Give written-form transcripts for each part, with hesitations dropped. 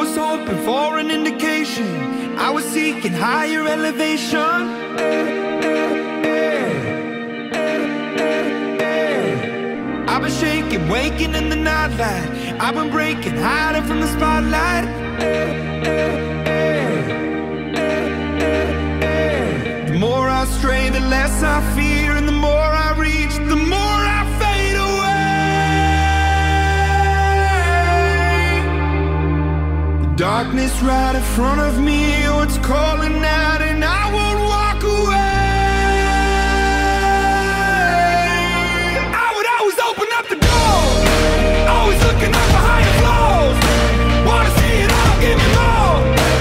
was hoping for an indication, I was seeking higher elevation. I've been shaking, waking in the nightlight. I've been breaking, hiding from the spotlight. The more I stray, the less I fear, and the more I reach, the more I fade away. The darkness right in front of me, oh, it's calling out, and I won't walk away. Always looking up for higher flows. Wanna see it all, give me more.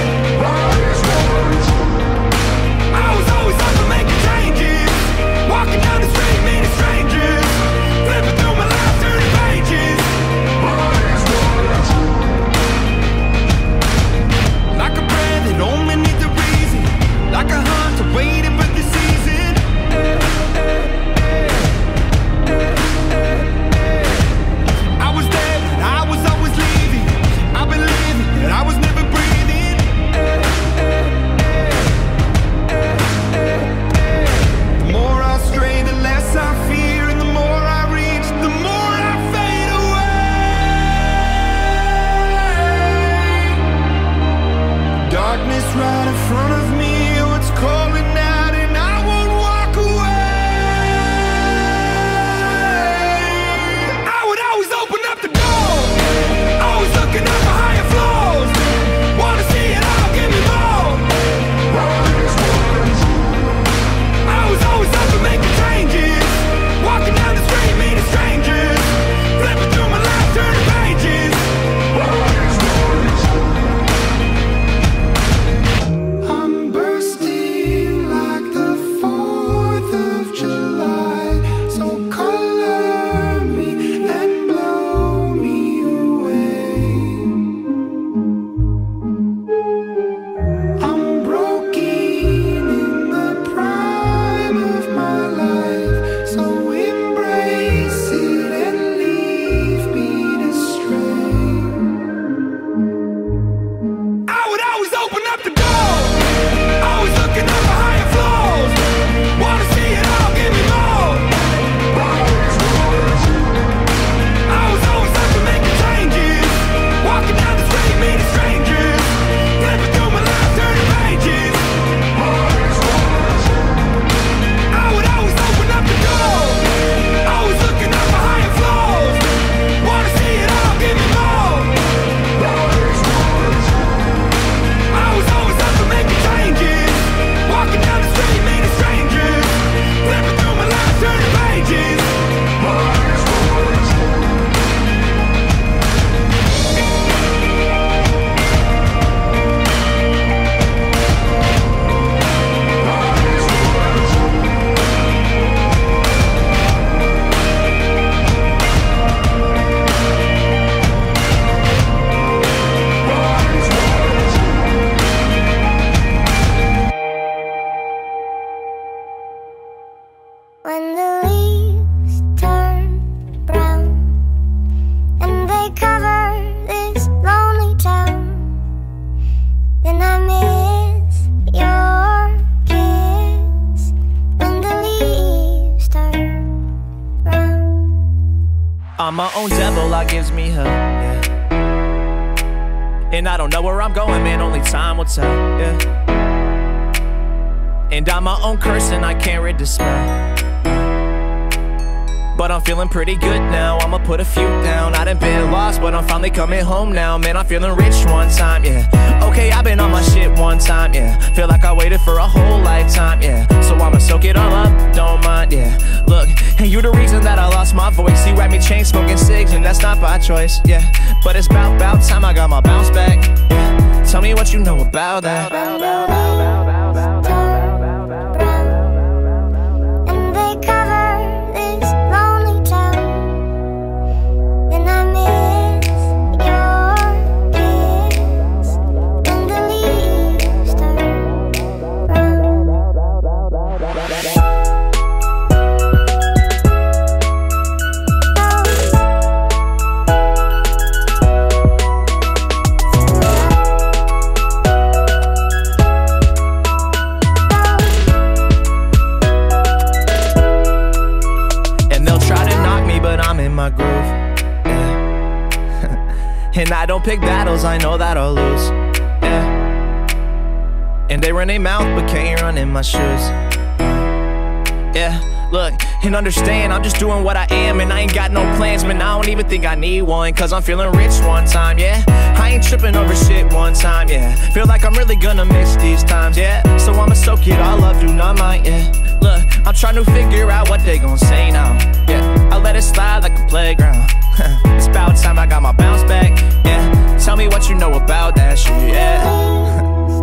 I was always up for making changes. Walking down the street, meeting strangers. Flipping through my life, turning pages. Like a prayer that only needs a reason. Like a hunter waiting for the season. I was never breathing. The more I stray, the less I fear, and the more I reach, the more I fade away. Darkness right in front of me, oh, it's calling out, and I won't walk away. I would always open up the door, always looking up for higher flows. Wanna see it all, give me more. I was always up for making changes. Walking down the street, meeting strangers. Flipping through my life, turning pages. I'm bursting like the 4th of July. So color me and blow me away. I'm broken in the prime of my life, so embrace it and leave me to stray. I would always open up the door, always looking up for higher flows. Wanna see it all, give me more. I was always up for making changes. Walking down the street, meeting strangers. Flipping through my life, turning pages. I would always open up the door, always looking up for higher flows. Wanna see it all, give me more. I was always up for making changes. Walking down the street, meeting strangers. Flipping through my life, turning pages. When the leaves turn brown and they cover this lonely town, then I miss your kiss. When the leaves turn brown, I'm my own devil, that gives me hell, yeah. And I don't know where I'm going, man, only time will tell, yeah. And I'm my own curse and I can't rid the smell. But I'm feeling pretty good now, I'ma put a few down. I done been lost, but I'm finally coming home now. Man, I'm feeling rich one time, yeah. Okay, I've been on my shit one time, yeah. Feel like I waited for a whole lifetime, yeah. So I'ma soak it all up, don't mind, yeah. Look, and you the reason that I lost my voice. You had me chain smoking cigs, and that's not by choice, yeah. But it's about time I got my bounce back, yeah. Tell me what you know about that. don't pick battles I know that I'll lose. Yeah. And they run their mouth but can't run in my shoes. Yeah. Look, and understand, I'm just doing what I am, and I ain't got no plans, man, I don't even think I need one, cause I'm feeling rich one time, yeah. I ain't tripping over shit one time, yeah. Feel like I'm really gonna miss these times, yeah. So I'ma soak it all up, do not mind, yeah. Look, I'm trying to figure out what they gon' say now, yeah. I let it slide like a playground. It's about time I got my bounce back, yeah. Tell me what you know about that shit, yeah.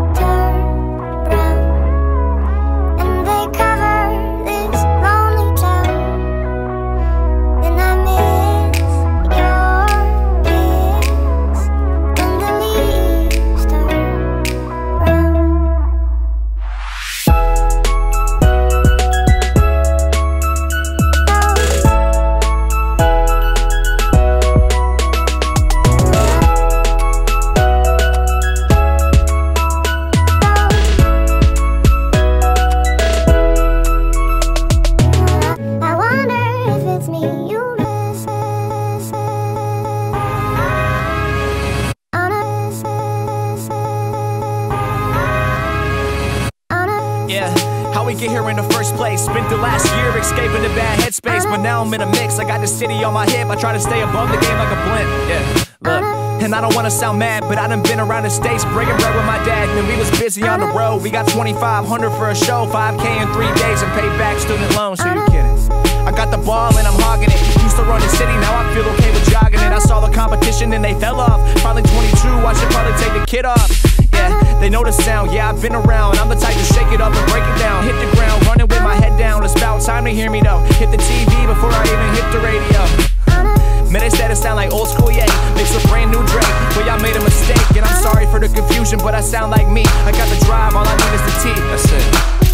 How we get here in the first place? Spent the last year escaping the bad headspace, but now I'm in a mix. I got the city on my hip. I try to stay above the game like a blimp. Yeah, look, and I don't wanna sound mad, but I done been around the states breaking bread with my dad. And we was busy on the road. We got 2,500 for a show, 5K in 3 days, and paid back student loans. So you kidding? I got the ball and I'm hogging it. Used to run the city, now I feel okay with jogging it. I saw the competition and they fell off. Probably 22, I should probably take the kid off. Yeah, they know the sound, yeah, I've been around. I'm the type to shake it up and break it down. Hit the ground, running with my head down. It's about time to hear me though. Hit the TV before I even hit the radio. Man, they said it sound like old school, yeah. Mix a brand new Drake. Well, y'all made a mistake, and I'm sorry for the confusion, but I sound like me. I got the drive, all I need is the T. That's it.